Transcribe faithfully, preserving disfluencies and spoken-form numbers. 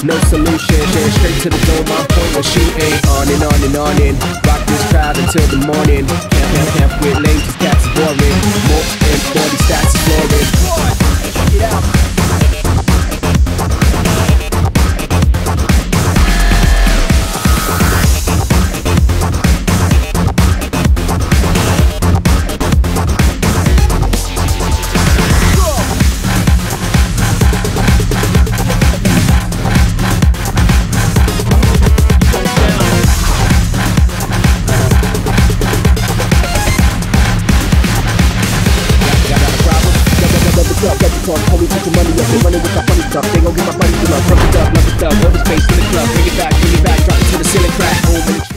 no solution. Share straight to the dome, my point was shooting. On and on and on and rock this crowd until the morning. Camp, camp, camp with lanes, these cats is boring. More and forty stats is flooring. Check it out. Talk, homie, put your money up, they running with that funny stuff. They gon' get my money till I'm pumped up, love it up, hold the space in the club, bring it back, bring it back, drop it to the ceiling, crack, home.